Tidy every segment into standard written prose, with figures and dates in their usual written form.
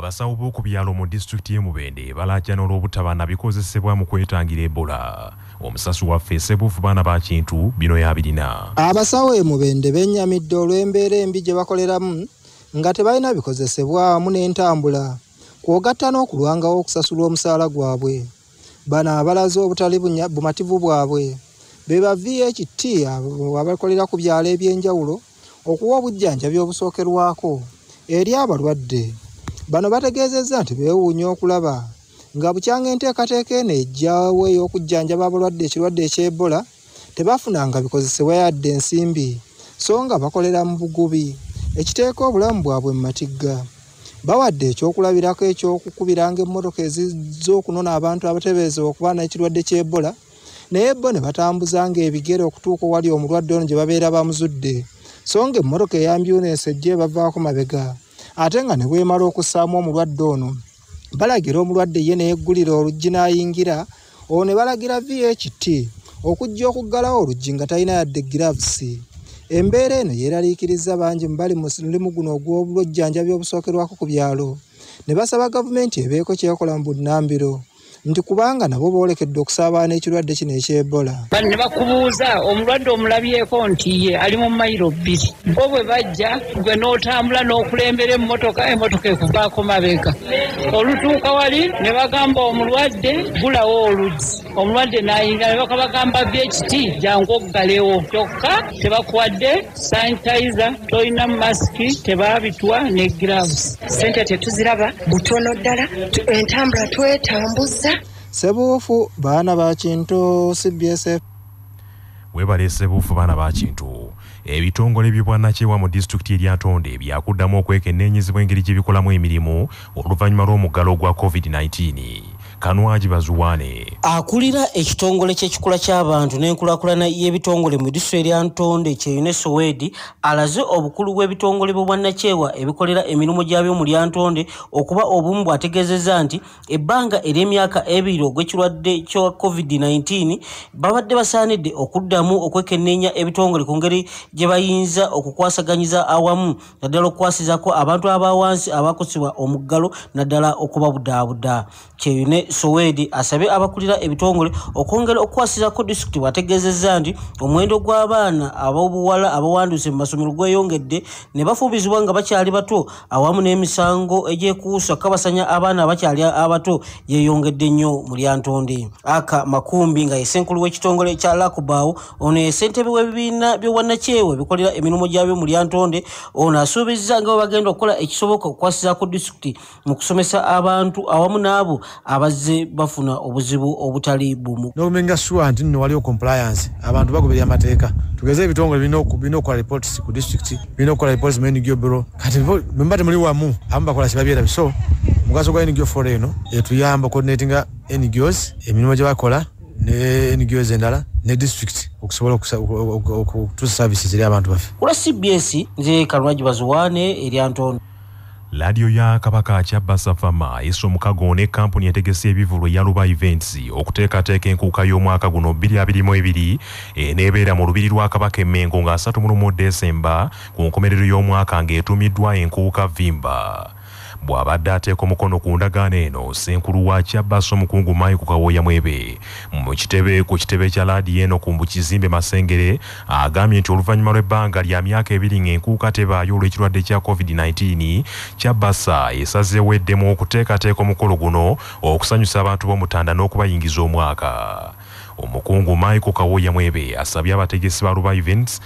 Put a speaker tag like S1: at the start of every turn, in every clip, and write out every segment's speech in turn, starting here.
S1: Abasawo b'oku byalo mu disitulikiti y'e Mubende Balajjana olw'obutabana bikozesebwa mu kwetangira Ebola. Omusasu waffe Ssebuufu baana ba Kintu bino yabirina.
S2: Abasawo e Mubende bennyamidde olw'embeera embi gye bakoleramu nga tebalina bikozesebwa wamu n'entambula kwogatta n'okulwangawo okusasula omusaala gwabwe. Bano abalaze obutali bumativu bwabwe be ba VHT abakolera ku byalo eby'enjawulo okuwa obujjanjabi obusookerwako eri abalwadde. Bano bategeezezza nti beewuunya okulaba nga bukyanga enteekateeka eno ejjawo ey'okujjanjaba abalwadde ekirwadde eky'Ebola tebafunanga bikozesebwa yadde ensimbi so nga bakolera mu bugubi ekiteeka obulamu bwabwe mu matigga. Bawadde ekyokulabirako eky'okukubiranga emmotoka ez'okunona abantu abateeberezebwa okuba n'ekirwadde ky'Ebola naye bo ne batambuzanga ebigere okutuuka wali omulwadde ono gye babeera bamuzudde so nga emmotoka eya ambyulensi ejja ebavaako mabega. Ate nga ne bwemala okussaamu omulwadde ono balagira omulwadde ye neyeggulira oluggi n'ayingira olwo ne balagira VHT okujja okuggalawo oluggi nga talina yadde giravusi. Embeera eno yeeraliikiriza bangi mu bali mu mulimu guno ogw'obujjanjabi obusookerwako ku byalo ne basaba gavumenti ebeeko kyekola mu bunnambiro nti kubanga nabo boolekedde okusaabaana ekirwadde kino eky'Ebola.
S3: Ne bakubuuza omulwadde omulabyeko nti ye ali mu mayiro 2 bo bwe bajja gwe n'otambula n'okulembera emmotoka ekuvaako mabega olutuuka wali ne bagamba omulwadde gulawo oluggi omulwadde n'ayingira ne bakabagamba VHT jangu oggalewo kyokka tebakuwadde sanitizer tolina masiki tebabitwa ne gloves.
S4: Sente tetuziraba butono ddala entambula twetambuza.
S2: Ssebuufu baana ba Kintu CBS.
S1: Webale Ssebuufu baana ba Kintu. Ebitongole by'obwannakyewa mu disitulikiti erya Ntonde byakuddamu okwekenneenyezebwa engeri gye bikolamu emirimu oluvannyuma lw'omuggalo gwa COVID-19. Kanwaji Bazuwane
S5: akulira ekitongole ky'ekikula ky'abantu n'enkulaakulana y'ebitongole mu disitulikiti erya Ntonde kyeyune Sowedi alaze obukulu bw'ebitongole by'obwannakyewa ebikolera emirimu gyabyo mu lya Ntonde okuba obumu bw'ategeezezza nti ebbanga ery'emyaka 2 ogw'ekirwadde kya COVID-19 babadde basaanidde okuddamu okwekenneenya ebitongole ku ngeri gye bayinza okukwasaganyiza awamu naddala okukwasizako abantu abawansi abakosebwa omuggalo naddala okubabudaabuda. Kyeyune Sowedi asabye abakulira ebitongole okwongera okukwasizako disitulikiti bwategeezezza nti omuwendo gw'abaana ab'obuwala abawanduuse mu masomero gweyongedde ne bafuubizibwa nga bakyali bato awamu n'emisango egyekuusa kabasanya abaana abakyali abato yeyongedde nnyo mu lya Ntonde. Aka Makumbi nga ye ssenkulu w'ekitongole kya Lakubaawo ono ye ssentebe w'ebibiina by'obwannakyewa ebikolera emirimu gyabyo mu lya Ntonde ono asuubizza nga bagenda okukola ekisoboka okukwasizako disitulikiti mu kusomesa abantu awamu n'abo abazze bafuna obuzibu obutali bumu.
S6: N'okumenga sure nti nno waliwo compliance abantu bagoberera amateeka. Tugeze ebitongole birina okukola reports ku district birina okukola reports mu NGO bureau kati mbate muli wamu abamu bakola kibabyera so mugaso gwa NGO for eno etuyamba coordinatinga NGOs emirimu gye bakola ne NGOs endala ne district okusobola okutuusa services eri abantu baffe.
S5: Kula CBS nze Kanwaji Bazuwane eri Ntonde.
S1: Laadiyo ya Kabaka kya Basafama eso mukago ne kampuni etegese ebivulu ya Luba Events okuteekateeka enkuuka y'omwaka guno 2022 nebeera mu lubiri lwa Kabaka Emmengo nga 3 Desemba ku nkomerero y'omwaka ng'etumiddwa enkuuka Vimba. Bw'abadde ateeka omukono ku ndagaano eno Ssenkulu wa Kyabaso Mukungu Mike Kawoya Mwebe ku kitebe kya laadiyo eno ku Mbukizimbe Masengere agambye nti oluvannyuma lw'ebbanga lya myaka 2 ng'enkuuka tebaayo olw'ekirwadde kya COVID-19 Kyabasa esazeewo eddemu okuteekateeka omukolo guno okusanyusa abantu b'Omutanda n'okubayingiza omwaka. Omukungu Mike Kawoya Mwebe asabye abategesi ba Luba Events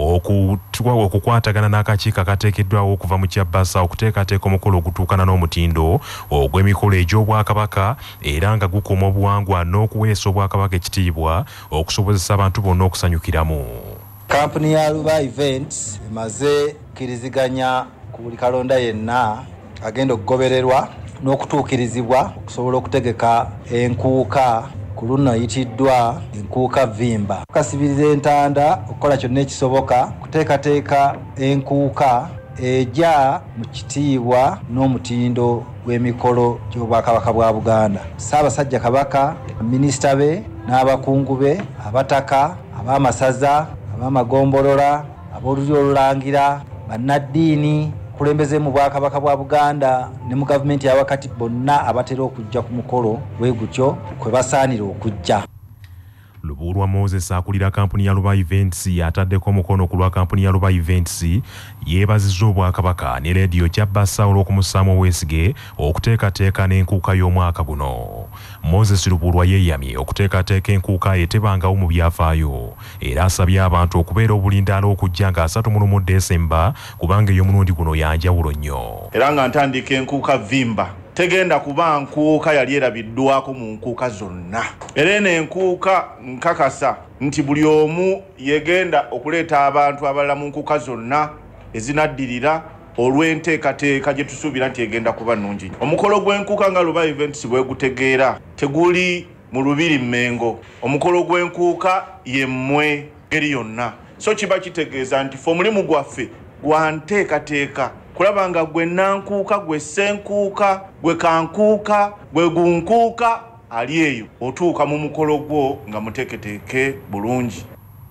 S1: okukwatagana n'akakiiko akateekeddwawo okuva mu Kyabasa okuteekateeka omukolo ogutuukana n'omutindo ogw'emikolo egy'Obwakabaka era nga gukuuma obuwangwa n'okuweesa Obwakabaka ekitiibwa okusobozesa abantu bonna okusanyukiramu.
S7: Kampuni ya Luba Events emaze kiriziganya ku buli kalonda yenna agenda okugobererwa n'okutuukirizibwa okusobola okutegeka enkuuka ku luno yitiddwa enkuuka Vimba. Tukasibiriza entanda okukola kyonna ekisoboka kuteekateeka enkuuka ejja mu kitiibwa n'omutindo gw'emikolo gy'Obwakabaka bwa Buganda. Ssaabasajja Kabaka, minisita be n'abakungu be, abataka, ab'amasaza, ab'amagombolola, ab'olulyo olulangira, bannaddiini, kulembeze mu Bwakabaka bwa Buganda ne mu gavumenti ya wakati bonna abatera okujja ku mukolo we gutyo kwe basaanira okujja.
S1: Luburwa Moses akulira kampuni ya Luba Events yataddeko mukono ku lwa kampuni ya Luba Events yeebazizza Obwakabaka ne leediyo kya Abasawo olw'okumusaamu obwesige okuteekateeka n'enkuuka y'omwaka guno. Moses Luburwa yeeyamye okuteekateeka enkuuka etebangawo mu byafaayo era asabye abantu okubeera obulindaala okujja nga 31 Desemba kubanga ey'omulundi guno yanjawulo nnyo.
S8: Era nga ntandika enkuuka vimba tegenda kuba nkuuka yali erabiddwako mu nkuuka zonna. Era eno enkuuka nkakasa nti buli omu yegenda okuleeta abantu abalala mu nkuuka zonna ezinaddirira olw'enteekateeka gye tusuubira nti egenda kuba nnungi. Omukolo gw'enkuuka nga Luba Events bwe gutegeera teguli mu lubiri Mmengo. Omukolo gw'enkuuka yemmwe ngeri yonna. So kiba kitegeeza nti fe omulimu gwaffe gwa nteekateeka. Kulabanga gwe nankuuka, gwe senkuuka, gwe kankuuka, gwe gunkuuka ali eyo otuuka mu mukolo gwo nga muteeketeeke bulungi.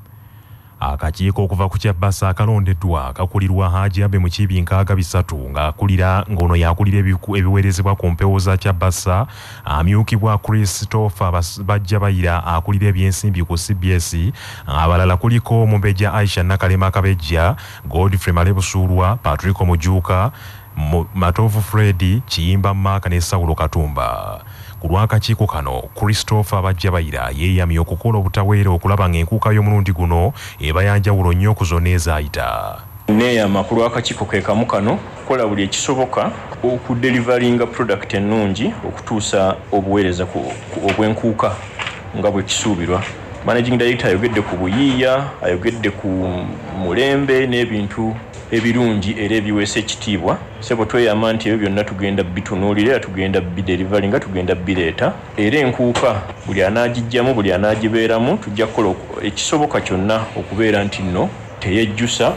S1: Akakiiko okuva ku Kyabasa akalondeddwa kakulirwa Haji Abe mu kibi nkaaga bisatu ng'akulira ng'ono yakulira ebiweerezebwa ku mpewo za Kyabasa amyukibwa Christopher Bajjabayira akulira ebyensimbi ku CBS abalala kuliko Mubende Aisha Nakalema Kabejja Godfrey Malebusulwa Patrick Mujuka Matovu Freddy Kiyimba Maka ne Saulo Katumba. Ku lw'akakiiko kano Christopher Bajjabayira yeeyamye okukola obutaweera okulaba ng'enkuuka y'omulundi guno eba yanjawulo nnyo ku zonna ezaayita.
S9: Neeyama ku lw'akakiiko ke kamu kano kukola buli ekisoboka okudelivaringa product ennungi okutuusa obuweereza obw'enkuuka nga bwe kisuubirwa. Managing Director ayogedde ku buyiiya, ayogedde ku mulembe n'ebintu ebirungi era ebiweesa ekitiibwa. Sebo tweyama nti ebyo byonna tugenda bitunuulira era tugenda bidelivaringa tugenda bireeta era enkuuka buli anaagijjamu buli anaagibeeramu tujja kukola ekisoboka kyonna okubeera nti nno teyejjusa.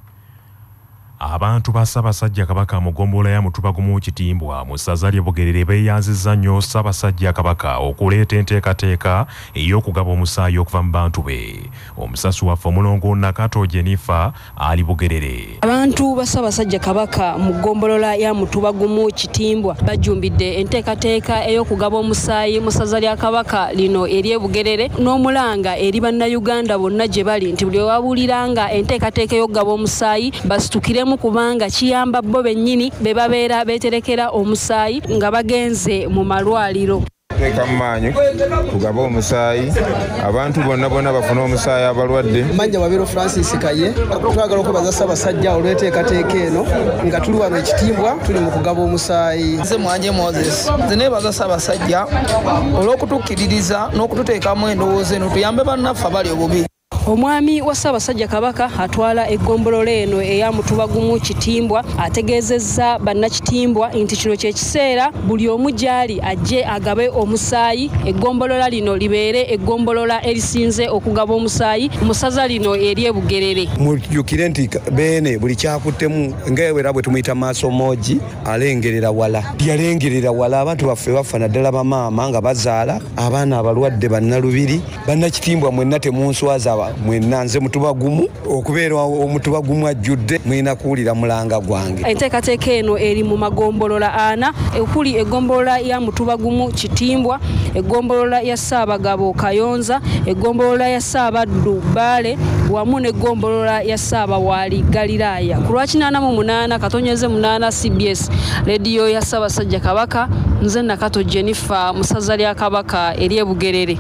S1: Abantu ba Ssaabasajja Kabaka mu ggombolola ya Mutubagumu Kitimbwa mu ssaza ly'e Bugerere beeyanzizza nnyo Ssaabasajja Kabaka okuleeta enteekateeka ey'okugaba omusaayi okuva mu bantu be. Omusasi waffe omulongo Nakato Jennifer ali Bugerere.
S10: Abantu ba Ssaabasajja Kabaka mu ggombolola ya Mutubagumu Kitimbwa bajumbidde enteekateeka ey'okugaba omusaayi mu ssaza lya Kabaka lino ery'e Bugerere n'omulanga eri bannayuganda bonna gye bali nti buli wabuliranga enteekateeka ey'okugaba omusaayi basitukire kubanga kiyamba bo bennyini be babeera beterekera omusaayi nga bagenze mu malwaliro.
S11: Teka mmanyi kugaba omusaayi abantu bonna bafuna omusaayi abalwadde.
S12: Manja Wabiro Francis Kaye twagala okubaza Ssaabasajja olw'enteekateeka eno nga tuli wano Ekitimbwa tuli mu kugaba omusaayi.
S13: Nze Mwanje Moses nze neebaza Ssaabasajja olw'okutukkiririza n'okututeekamu endowooza eno tuyambe bannaffe abali obubi.
S10: Omwami wa Ssaabasajja Kabaka atwala eggombolola eno eya Mutubagumu Kitimbwa ategeezezza bannakitimbwa nti kino kye kiseera buli omu gy'ali ajje agabe omusaayi. Eggombolola lino libeere eggombolola erisinze okugaba omusaayi mu ssaza lino ery'e Bugerere.
S14: Mujjukire nti beene buli kyakuttemu ng'era bwe tumuyita maaso moogi alengerera wala. Yalengerera wala abantu baffe bafa naddala bamaama nga bazaala abaana abalwadde bannalubiri. Bannakitimbwa mwenna temunswaza mwenna nze Mutubagumu okubeera Omutubagumu ajjudde mwina kuwulira mulanga gwange.
S10: Enteekateeka eno eri mu magombolola 4 okuli eggombolola ya Mutubagumu Kitimbwa, eggombolola ya Ssaabagabo Kayonza, eggombolola ya Ssaabaddu Baale wamu n'eggombolola ya Ssaabawaali Galiraaya. Ku lwa 88 katonyeze 8 CBS leediyo ya Ssaabasajja Kabaka nze Nakato Jennifer mu ssaza lya Kabaka ery'e Bugerere.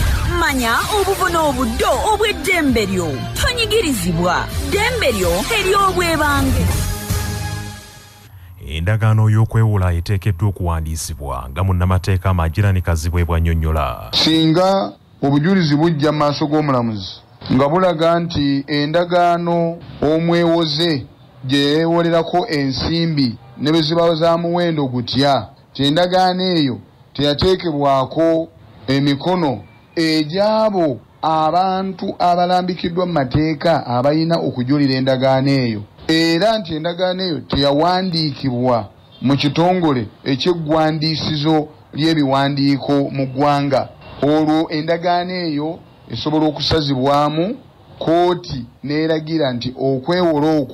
S15: Manya obuvuna obuddo obw'eddembe lyo tonyigirizibwa ddembe lyo ery'obwebange.
S1: Endagaano y'okwewola eteekeddwa okuwandiisibwa nga munnamateeka Amagirane bw'annyonnyola.
S16: Singa obujulizi bujja mu maaso g'omulamuzi nga bulaga nti endagaano omwewoze gye yeewolerako ensimbi ne bwe zibawo za muwendo gutya ti endagaano eyo teyateekebwako emikono egyabo abantu abalambikiddwa mu mateeka abalina okujulira endagaano eyo era nti endagaano eyo teyawandiikibwa mu kitongole eky'eggwandiisizo ly'ebiwandiiko mu ggwanga. Olwo endagaano eyo esobola okusazibwamu kooti n'eragira nti okwewola okwo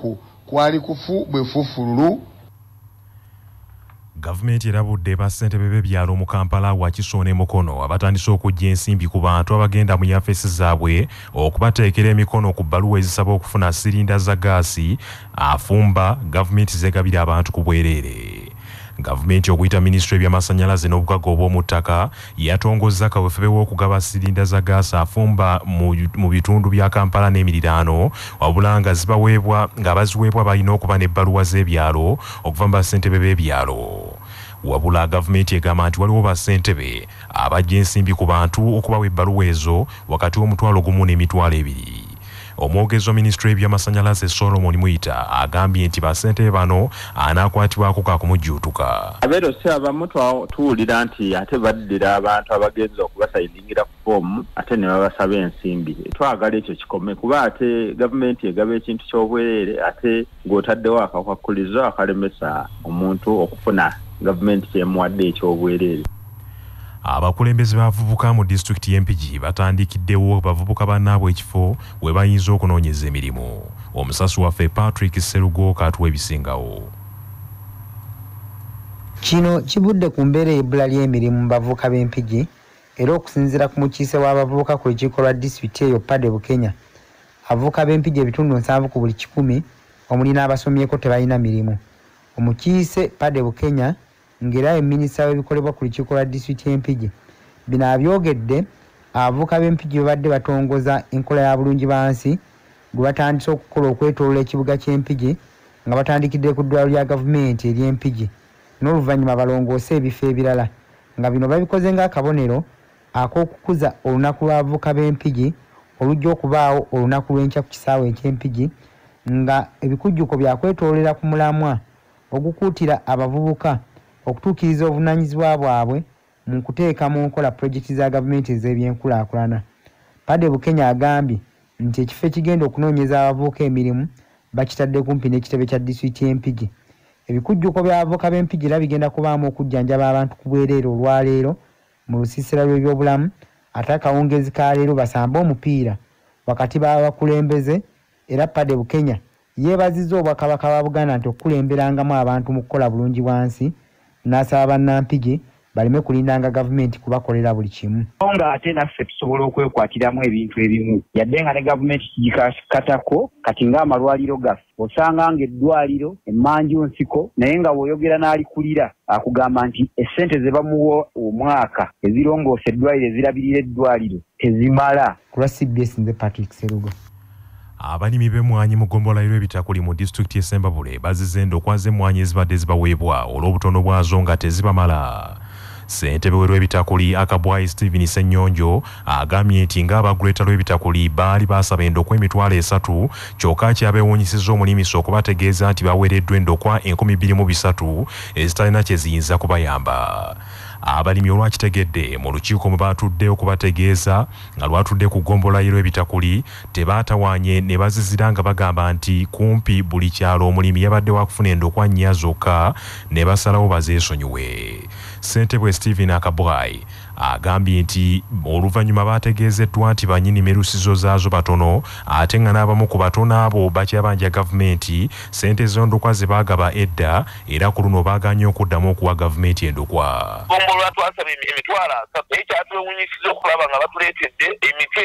S16: kwali kufu bwe fufululu.
S1: Gavumenti erabudde bassentebe b'ebyalo mu Kampala Wakiso ne Mukono abatandise okujja ensimbi ku bantu abagenda mu yafeesi zaabwe okubateekera emikono ku bbaluwa ezisaba okufuna sirinda za gaasi afumba gavumenti zegabira abantu ku bwereere. Gavumenti okuyita minisitule eby'amasannyalaze n'obugaga obw'omu ttaka yatongozza kaweefube w'okugaba sirinda za gaasi afumba mu bitundu bya Kampala n'emiriraano wabula nga baziweebwa balina okuba n'ebbaluwa z'ebyalo okuva mu bassentebe b'ebyalo. Wabula gavumenti egamba nti waliwo bassentebe abajja ensimbi ku bantu okubawa ebbaluwa ezo wakati w'omutwalo gumu n'emitwalo ebiri. Omwogezi wa minisitule y'ebyamasannyalaze Solomon Muyita agambye nti bassentebe bano anaakwatibwako kakumujjuutuka.
S17: Abeera si abamu tuwulira nti ate baddira abantu abagenza okubasayidingira ku foomu ate ne babasaba ensimbi. Twagala ekyo kikome kuba ate gavumenti egaba ekintu ky'obwereere ate ng'otaddewo akakwakulizo akalemesa omuntu okufuna gavumenti kyemuwadde eky'obwereere.
S1: Abakulembeze b'abavubuka mu disitulikiti y'Empigi batandikiddewo bavubuka bannaabwe ekifo we bayinza okunoonyeza emirimu. Omusasi waffe Patrick Serugo katuwa ebisingawo.
S18: Kino kivudde ku mbeera y'ebbula ly'emirimu mu bavubuka b'Empigi era okusinziira ku mukiise w'abavubuka ku lukiiko lwa disitulikiti eyo Pade Bukenya, abavubuka b'Empigi ebitundu 7 ku buli 100 omuli n'abasomyeko tebalina mirimu. Omukiise Pade Bukenya ngera minisita w'ebikolebwa ku lukiiko lwa disitulikiti y'Empigi bino abyogedde abavubuka b'Empigi babadde batongoza enkola ya bulungi bansi gwe batandise okukola okwetoolola ekibuga ky'Empigi nga batandikidde ku ddwaliro lya gavumenti ery'Empigi n'oluvannyuma balongoose ebifo ebirala nga bino babikoze ng'akabonero ak'okukuza olunaku lw'abavubuka b'Empigi olujja okubaawo olunaku lw'enkya ku kisaawe eky'Empigi nga ebikujjuko byakwetoolera ku mulamwa ogukuutira abavubuka okutuukiriza obuvunaanyizibwa bwabwe mu kuteeka mu nkola pulojekiti za gavumenti ez'ebyenkulaakulana. Pade Bukenya agambye nti ekifo ekigenda okunoonyeza abavubuka emirimu bakitadde kumpi n'ekitebe kya disitulikiti y'Empigi. Ebikujjuko by'abavubuka b'Empigi era bigenda kubaamu okujjanjaba abantu ku bwereere olwaleero mu lusiisira lw'ebyobulamu ate akawungezi ka leero basambe omupiira wakati b'abakulembeze era Pade Bukenya yeebazizza obwakabaka bwa Buganda nti okukulemberangamu abantu mu kukola bulungi bwansi n'asaba bannampigi baleme kulindanga gavumenti kubakolera buli kimu.
S19: Nga ate naffe tusobola okwekwatiramu ebintu ebimu yadde nga ne gavumenti kigikatako kati ng'amalwaliro gaffe osanga ng'eddwaliro emmanju nsiko naye nga bw'oyogera n'alikulira akugamba nti essente ze bamuwa omwaka ezirongoosa eddwaliro ezirabirira eddwaliro tezimala.
S18: Ku lwa CBS nze Patrick Serugo.
S1: Abalimi b'emmwanyi mu ggombolola y'ebitakuli mu disitulikiti y'e Sembabule bazizze endokwaze emmwanyi ezibadde zibaweebwa olw'obutono bwazo nga tezibamala. Ssentebe w'ebitakuli Akabwayi Stephen Ssennyonjo agambye nti ng'abaguleeta lw'ebitakuli baali baasaba endokwa emitwalo 3 kyokka kyabeewuunyisizza omulimisa okubategeeza nti baweereddwa endokwa 2300 ezitalina kye ziyinza kubayamba. Abalimi olwakitegedde mu lukiiko mwe batudde okubategeeza nga lwatudde ku ggombolola y'ebitakuli tebaatawaanye ne bazizira nga bagamba nti kumpi buli kyalo omulimi yabadde wakufuna endokwa 4 zokka ne basalawo bazeesonyiwe. Ssentebe Stephen Akabwayi agambye nti oluvannyuma bategeezeddwa nti bannyini merusizo zaazo batono ate nga n'abamu ku batono abo bakyabanja gavumenti ssente z'endokwa ze baagaba edda era ku luno baaganye okuddamu okuwa gavumenti endokwa.
S20: Ggombolola twasaba emitwalo 3 ekyatwewuunyisiza okulaba nga batuleetedde emiti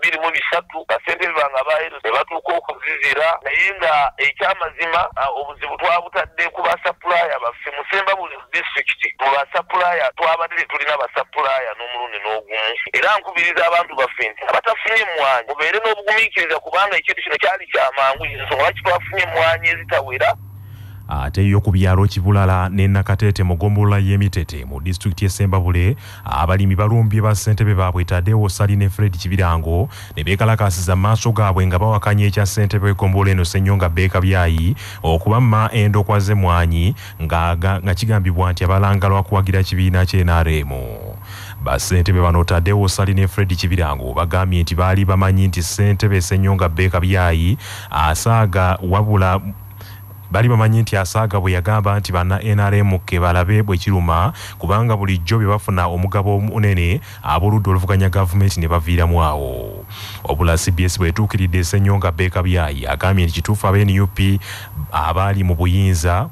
S20: 2300 bassentebe bange abaero ne batuuka okuzizira naye nga ekyamazima obuzibu twabutadde ku basapulaya baffe mu Sembabule disitulikiti mu basapulaya twabadde tulina basapulaya n'omulundi n'ogumu era nkubiriza abantu baffe nti abatafunye emmwanyi mubeere n'obugumiikiriza kubanga ekintu kino kyali kyamangu ensonga lwaki twafunye emmwanyi ezitawera.
S1: Ate yo ku byalo Kibulala ne Nakateete mu ggombolola y'Emitete mu disitulikiti y'e Sembabule abalimi balumbye bassentebe baabwe Tadeo Sali ne Fred Kibirango ne beekalakaasiza maaso gaabwe nga bawakanya ekya ssentebe w'eggombolola eno Ssennyonga Beekabyayi okubamma endokwa z'emmwanyi nga kigambibwa nti abalanga lwakuwagira kibiina kye NRM. Bassentebe bano Tadeo Sali ne Fred Kibirango bagambye nti baali bamanyi nti ssentebe Ssennyonga Beekabyayi asaaga wabula bali bamanyi nti Asaaga bwe yagamba nti banna NRM ke balabe bwe kiruma kubanga bulijjo bye bafuna omugabo munene aboludde oluvuganya gavumenti ne baviiramu awo. Obula CBS bwetuukiridde Ssenyonga Beka Byayi agambye nti kituufu aba-NUP abali mu buyinza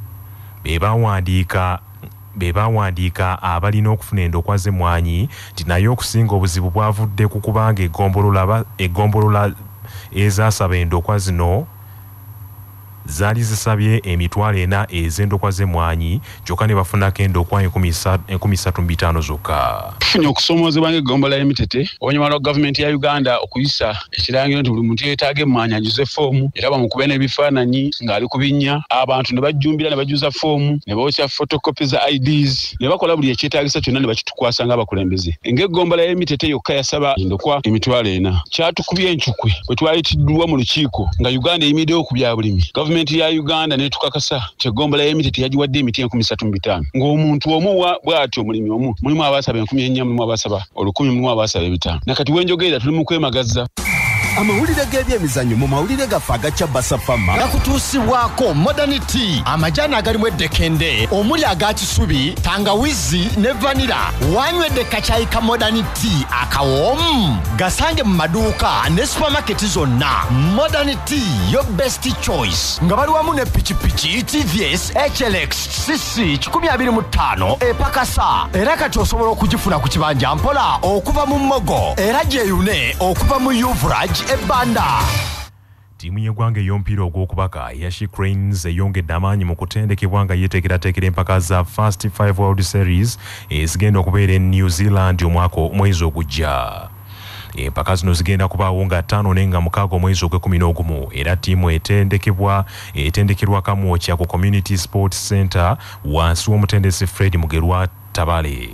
S1: bebawandiika abalina okufuna endokwa z'emmwanyi nti naye okusinga obuzibu bwavudde ku kubanga egombolola ezaasaba endokwa zino zaali zisabye emitwalo 4 ez'endokwa z'emmwanyi kyokka ne bafunako endokwa 135 zokka.
S21: Tufunye okusomoozebwa ng'eggombolola y'Emitete oluvannyuma lwa gavumenti ya Uganda okuyisa ekirangiro nti buli muntu yeetaaga emmwanyi ajuze ffoomu era bamukube n'ebifaananyi ng'ali ku binnya abantu ne bajjumbira ne bajuza ffoomu ne bookya photocopy za IDs ne bakola buli ekyetaagisa kyonna ne bakitukwasa ng'abakulembeze. Ng'eggombolola y'Emitete yokka yasaba endokwa emitwalo 4. Kyatukubye encukwe bwe twayitiddwa mu lukiiko nga Uganda eyimiriddewo ku bya bulimi. Gavumenti ya Uganda netukakasa kyeggombolola y'Emitete yagiwadde emiti 35 ng'omuntu omu bw'atyo omulimi omu mulimu abasaba 4,000 mulimu abasaba 1,000 mulimu abasaba 500 nakati wenjogerera tuli mu kwemagaza.
S22: Amawulire g'ebyemizannyo mu mawulire gaffe agakya Basafama gakutuusibwako Modernity amajani agalimu eddekende omuli aga kisubi tangawizi ne vanira wanywedde kacayi ka Modernity akawoomu gasange mu maduuka ne supermarket zonna. Modernity your best choice nga bali wamu ne pikipiki TVS HLX CC 125 epakasa era kati osobola okugifuna ku kibanja mpola okuva mu Mmogo era gyeyune okuva mu Uvrage ebanda.
S1: Tiimu y'eggwanga ey'omupiira ogw'okubaka ya She Cranes eyongedde amaanyi mu kutendekebwa nga yeeteekerateekera empaka za First 5 World Series ezigenda okubeera New Zealand omwezi ogujja. Empaka zino zigenda kubaawo nga 5 nenga 6 omwezi ogw'e11 era ttiimu etendekerwa Kamwokya ku Community Sports Center wansi w'omutendesi Fred Mugerwa Tabale.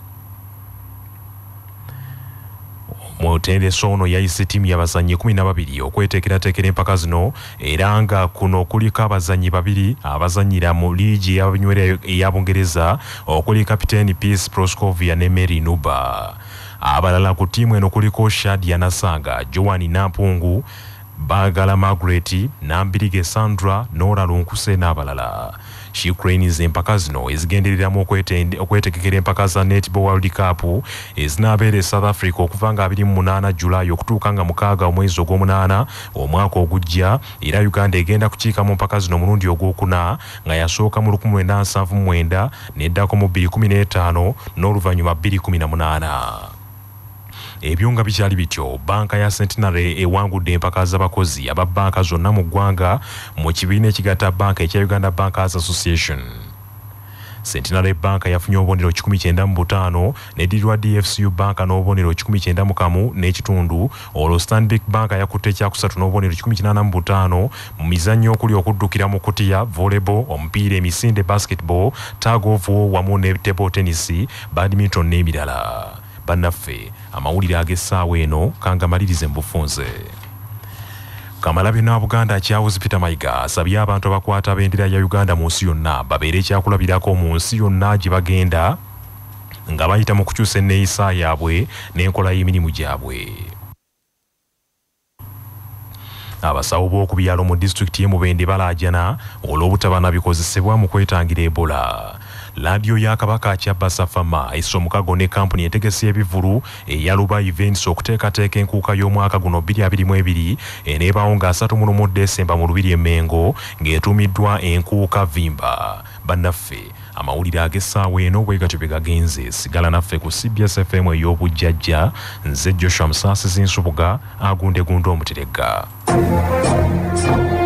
S1: Mutendesi ono yayise ttiimu y'abazannyi 12 okweteekerateekera empaka zino era nga kuno kuliko abazannyi 2 abazannyira mu liigi ey'abanywerera eya Bungereza okuli kapiteeni Peace Proscovia ne Mary Nuba. Abalala ku ttiimu eno kuliko Shadia Nasanga, Joani Nampungu, Bagala Margaret, Nambirige Sandra, Nora Lunkuse n'abalala. She Cranes empaka zino ezigendereramu okwetegekera empaka za Netball World Cup ezinaabeera South Africa okuva nga 28 Julayi okutuuka nga 6 omwezi ogw'omunaana omwaka ogujja era Uganda egenda kukiika mu mpaka zino mulundi ogwokuna nga yasooka mu 1979 n'eddako mu 2015 n'oluvannyuma 2018. Ebyo nga bikyali bityo banka ya Centenary ewangudde empaka z'abakozi aba banka zonna mu ggwanga mu kibiina ekigatta banka ekya Uganda Bankers Association. Centenary Bank yafunye obubonero 195 n'eddirirwa DFCU Bank n'obubonero 191 n'ekitundu olwo Stanbic Bank yakutte ekyakusatu n'obubonero 185 mu mizannyo okuli okuddukira mu kutiya, volleyball, omupiira, emisinde, basketball, tag of war wamu ne table tennis, badminton n'emirala. Bannaffe amawulire ag'essaawa eno kangamalirize mu bufunze. Kamalabi na Buganda Charles Peter Mayiga asabye abantu abakwata bendera ya Uganda mu nsi yonna babeere ekyakulabirako mu nsi yonna gye bagenda nga bayita mu kukyusa enneeyisa yaabwe n'enkola y'emirimu gyabwe. Abasawo b'oku byalo mu disitulikiti y'e Mubende Balajjana olw'obutabana bikozesebwa mu kwetangira Ebola. Radio ya Kabaka kya Basafama iso mukago ne kampuni etegese ebivulu eya Luba Events okuteekateeka enkuuka y'omwaka guno 2022 eneebaawo nga 3 Desemba mu Lubiri Mengo ng'etuumiddwa enkuuka Vimba. Bannaffe amawulire ag'essaawa eno bwe gatyo bye gagenze. Sigala naffe ku CBS FM ey'obujjajja. Nze Joshua Musaasi Zinsubuga agunde gundo omuterega.